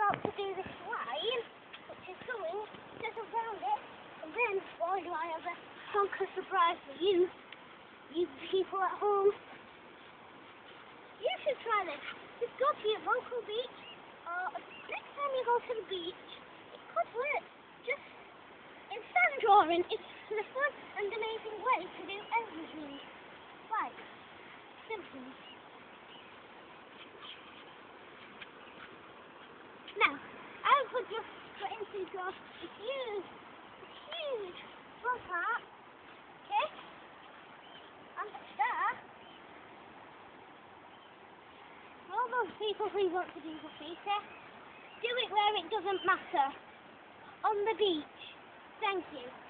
about to do this line, which is going just around it, and then why do I have a honker surprise for you, you people at home? You should try this. Just go to your local beach, or next time you go to the beach, it could work. Just in sand drawing, it's the fun and amazing way to do everything. Right, simple. Now, I would just put into draw a huge front part, okay? And there, all those people who want to do graffiti, do it where it doesn't matter. On the beach. Thank you.